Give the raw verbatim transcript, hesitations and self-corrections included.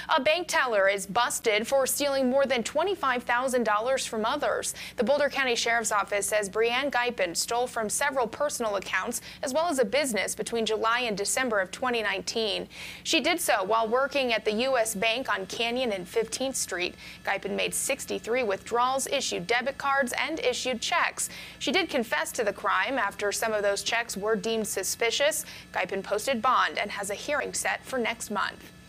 A bank teller is busted for stealing more than twenty-five thousand dollars from others. The Boulder County Sheriff's Office says Brianne Gypin stole from several personal accounts as well as a business between July and December of twenty nineteen. She did so while working at the U S Bank on Canyon and fifteenth Street. Gypin made sixty-three withdrawals, issued debit cards, and issued checks. She did confess to the crime after some of those checks were deemed suspicious. Gypin posted bond and has a hearing set for next month.